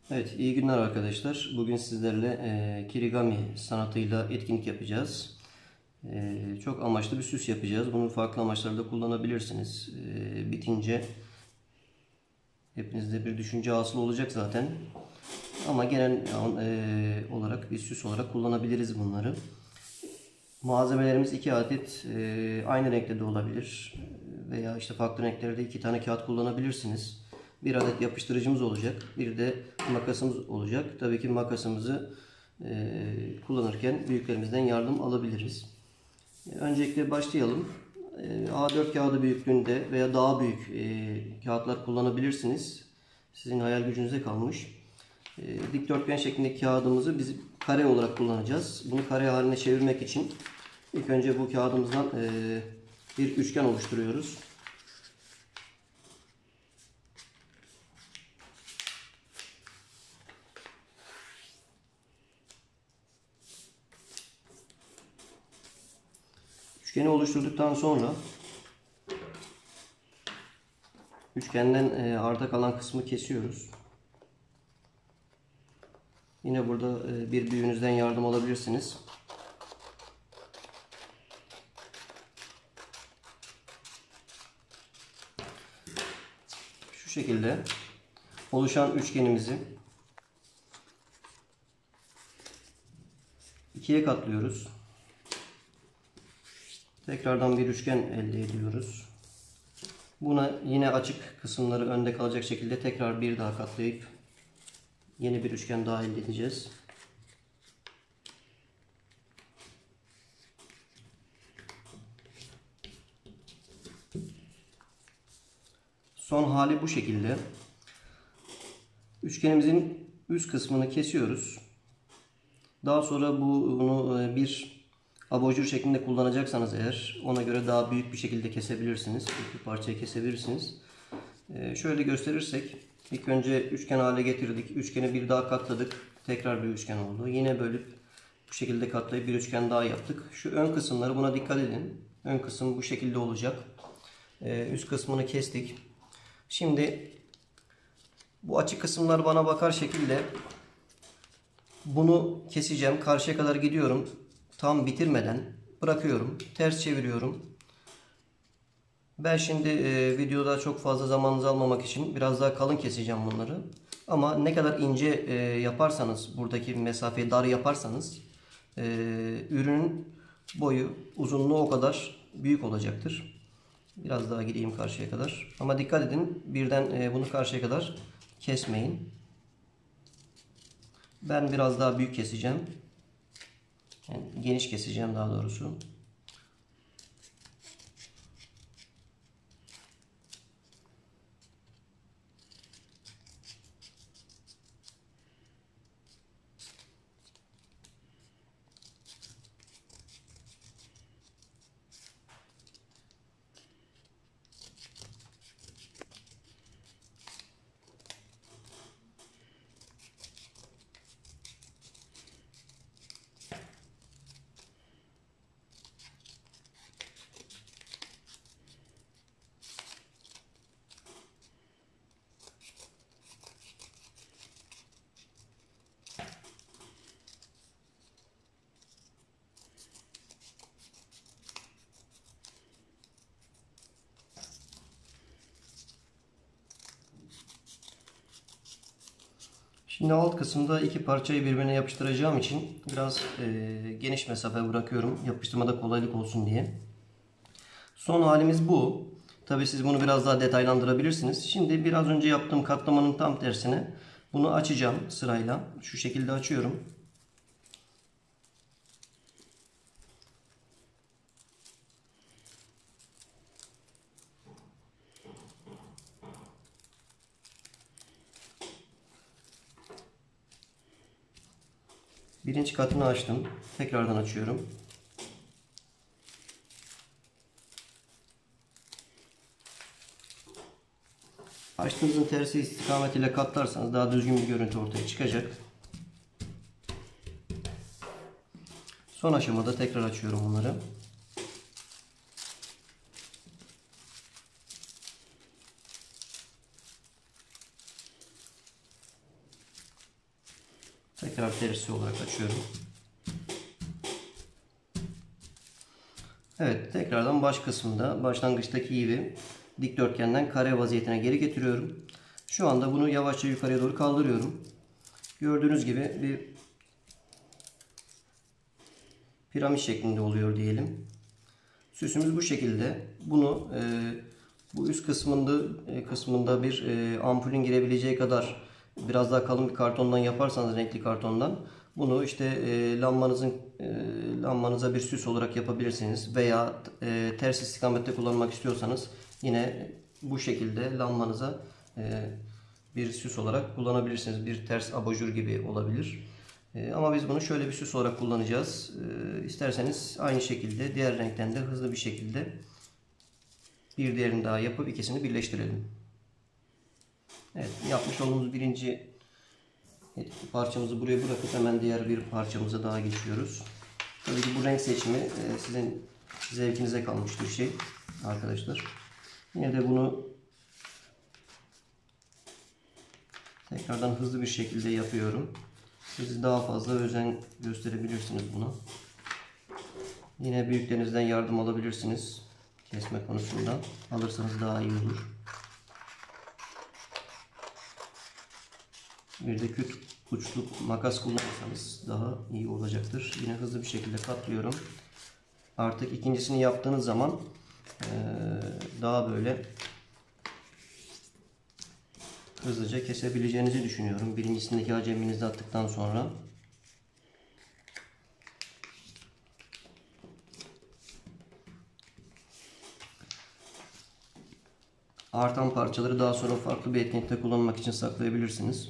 Evet, iyi günler arkadaşlar. Bugün sizlerle kirigami sanatıyla etkinlik yapacağız. Çok amaçlı bir süs yapacağız. Bunu farklı amaçlarda kullanabilirsiniz. Bitince hepinizde bir düşünce hasıl olacak zaten. Ama genel olarak bir süs olarak kullanabiliriz bunları. Malzemelerimiz 2 adet aynı renkte de olabilir. Veya işte farklı renklerde 2 tane kağıt kullanabilirsiniz. Bir adet yapıştırıcımız olacak. Bir de makasımız olacak. Tabii ki makasımızı kullanırken büyüklerimizden yardım alabiliriz. Öncelikle başlayalım. A4 kağıdı büyüklüğünde veya daha büyük kağıtlar kullanabilirsiniz. Sizin hayal gücünüze kalmış. Dikdörtgen şeklindeki kağıdımızı biz kare olarak kullanacağız. Bunu kare haline çevirmek için ilk önce bu kağıdımızdan bir üçgen oluşturuyoruz. Üçgeni oluşturduktan sonra üçgenden arta kalan kısmı kesiyoruz. Yine burada bir büyüğünüzden yardım alabilirsiniz. Şu şekilde oluşan üçgenimizi ikiye katlıyoruz. Tekrardan bir üçgen elde ediyoruz. Buna yine açık kısımları önde kalacak şekilde tekrar bir daha katlayıp yeni bir üçgen daha elde edeceğiz. Son hali bu şekilde. Üçgenimizin üst kısmını kesiyoruz. Daha sonra bunu bir abajur şeklinde kullanacaksanız eğer ona göre daha büyük bir şekilde kesebilirsiniz. Bir parçayı kesebilirsiniz. Şöyle gösterirsek ilk önce üçgen hale getirdik. Üçgeni bir daha katladık. Tekrar bir üçgen oldu. Yine bölüp bu şekilde katlayıp bir üçgen daha yaptık. Şu ön kısımları buna dikkat edin. Ön kısım bu şekilde olacak. Üst kısmını kestik. Şimdi bu açık kısımlar bana bakar şekilde bunu keseceğim. Karşıya kadar gidiyorum. Tam bitirmeden bırakıyorum. Ters çeviriyorum. Ben şimdi videoda çok fazla zamanınızı almamak için biraz daha kalın keseceğim bunları. Ama ne kadar ince yaparsanız, buradaki mesafeyi dar yaparsanız ürünün boyu, uzunluğu o kadar büyük olacaktır. Biraz daha gideyim karşıya kadar. Ama dikkat edin, birden bunu karşıya kadar kesmeyin. Ben biraz daha büyük keseceğim. Yani geniş keseceğim daha doğrusu. Şimdi alt kısımda iki parçayı birbirine yapıştıracağım için biraz geniş mesafe bırakıyorum. Yapıştırmada kolaylık olsun diye. Son halimiz bu. Tabii siz bunu biraz daha detaylandırabilirsiniz. Şimdi biraz önce yaptığım katlamanın tam tersine bunu açacağım sırayla. Şu şekilde açıyorum. Birinci katını açtım. Tekrardan açıyorum. Açtığınızın tersi istikametiyle katlarsanız daha düzgün bir görüntü ortaya çıkacak. Son aşamada tekrar açıyorum bunları. Tekrar tersi olarak açıyorum. Evet, tekrardan baş kısmında başlangıçtaki gibi dikdörtgenden kare vaziyetine geri getiriyorum. Şu anda bunu yavaşça yukarıya doğru kaldırıyorum. Gördüğünüz gibi bir piramit şeklinde oluyor diyelim. Süsümüz bu şekilde. Bunu bu üst kısmında bir ampulün girebileceği kadar biraz daha kalın bir kartondan yaparsanız, renkli kartondan, bunu işte lambanıza bir süs olarak yapabilirsiniz veya ters istikamette kullanmak istiyorsanız yine bu şekilde lambanıza bir süs olarak kullanabilirsiniz. Bir ters abajur gibi olabilir. Ama biz bunu şöyle bir süs olarak kullanacağız. İsterseniz aynı şekilde diğer renkten de hızlı bir şekilde bir diğerini daha yapıp ikisini birleştirelim. Evet, yapmış olduğumuz birinci parçamızı buraya bırakıp hemen diğer bir parçamıza daha geçiyoruz. Tabii ki bu renk seçimi sizin zevkinize kalmış bir şey arkadaşlar. Yine de bunu tekrardan hızlı bir şekilde yapıyorum. Siz daha fazla özen gösterebilirsiniz buna. Yine büyüklerinizden yardım alabilirsiniz kesme konusunda. Alırsanız daha iyi olur. Bir de küt uçlu makas kullanırsanız daha iyi olacaktır. Yine hızlı bir şekilde katlıyorum. Artık ikincisini yaptığınız zaman daha böyle hızlıca kesebileceğinizi düşünüyorum. Birincisindeki aceminizi attıktan sonra. Artan parçaları daha sonra farklı bir etkinlikte kullanmak için saklayabilirsiniz.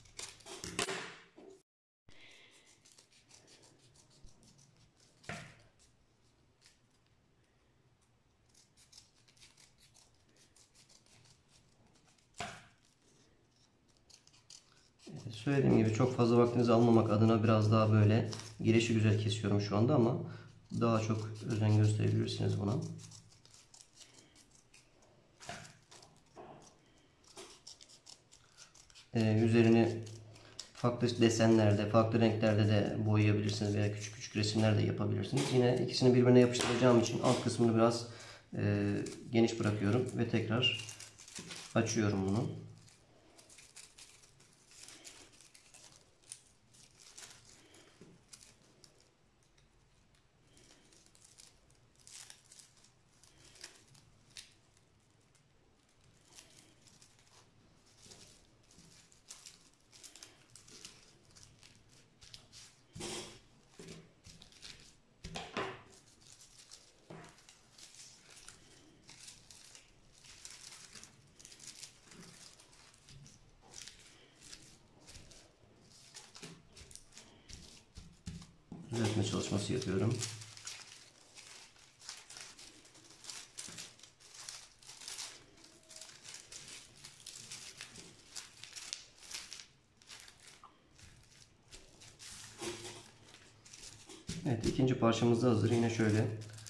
Söylediğim gibi çok fazla vaktinizi almamak adına biraz daha böyle gelişigüzel kesiyorum şu anda ama daha çok özen gösterebilirsiniz buna. Üzerini farklı desenlerde, farklı renklerde de boyayabilirsiniz veya küçük küçük resimler de yapabilirsiniz. Yine ikisini birbirine yapıştıracağım için alt kısmını biraz geniş bırakıyorum ve tekrar açıyorum bunu. Düzeltme çalışması yapıyorum. Evet, ikinci parçamız da hazır. Yine şöyle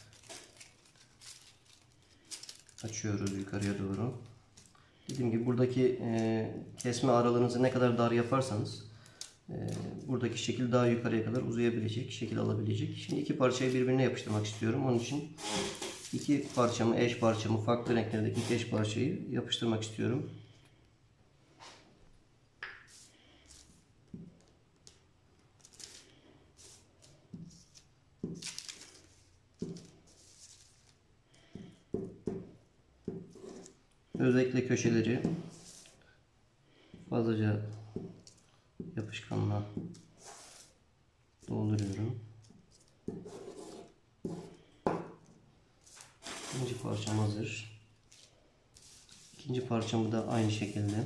açıyoruz yukarıya doğru. Dediğim gibi buradaki kesme aralığınızı ne kadar dar yaparsanız buradaki şekil daha yukarıya kadar uzayabilecek, şekil alabilecek. Şimdi iki parçayı birbirine yapıştırmak istiyorum. Onun için iki parçamı, eş parçamı, farklı renklerdeki iki eş parçayı yapıştırmak istiyorum. Özellikle köşeleri fazlaca yapışkanla dolduruyorum. İkinci parçam hazır. İkinci parçamı da aynı şekilde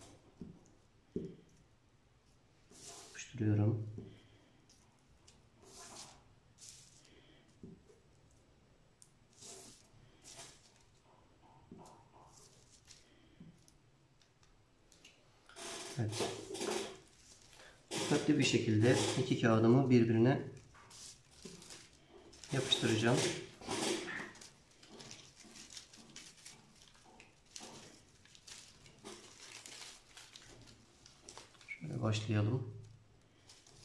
yapıştırıyorum. Evet. Dikkatli bir şekilde iki kağıdımı birbirine yapıştıracağım. Şöyle başlayalım.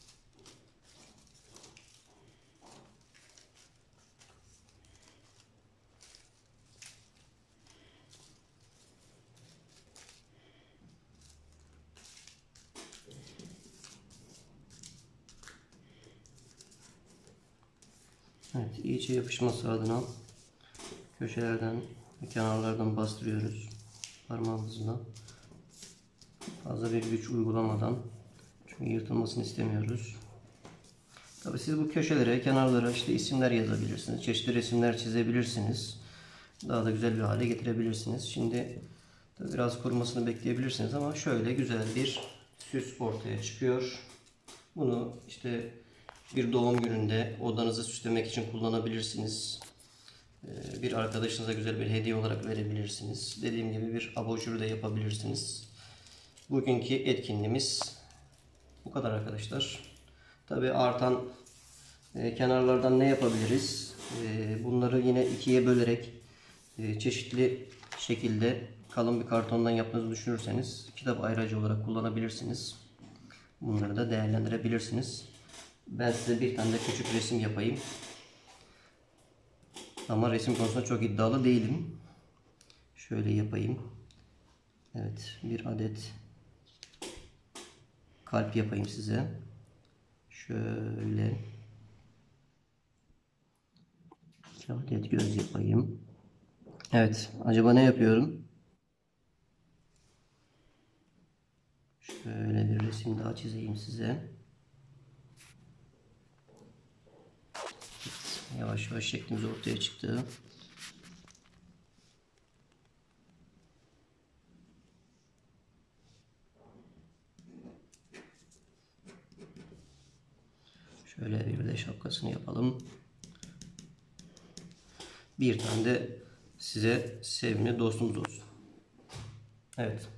Evet, iyice yapışması adına köşelerden ve kenarlardan bastırıyoruz parmağımızla. Fazla bir güç uygulamadan, çünkü yırtılmasını istemiyoruz. Tabii siz bu köşelere, kenarlara işte isimler yazabilirsiniz, çeşitli resimler çizebilirsiniz. Daha da güzel bir hale getirebilirsiniz. Şimdi tabii biraz kurumasını bekleyebilirsiniz ama şöyle güzel bir süs ortaya çıkıyor. Bunu işte bir doğum gününde odanızı süslemek için kullanabilirsiniz. Bir arkadaşınıza güzel bir hediye olarak verebilirsiniz. Dediğim gibi bir abajur da yapabilirsiniz. Bugünkü etkinliğimiz bu kadar arkadaşlar. Tabii artan kenarlardan ne yapabiliriz? Bunları yine ikiye bölerek çeşitli şekilde kalın bir kartondan yaptığınızı düşünürseniz kitap ayracı olarak kullanabilirsiniz. Bunları da değerlendirebilirsiniz. Ben size bir tane de küçük resim yapayım. Ama resim konusunda çok iddialı değilim. Şöyle yapayım. Evet, bir adet kalp yapayım size. Şöyle bir adet göz yapayım. Evet, acaba ne yapıyorum? Şöyle bir resim daha çizeyim size. Evet, yavaş yavaş şeklimiz ortaya çıktı. Şöyle bir de şapkasını yapalım. Bir tane de size sevimli dostumuz olsun. Evet.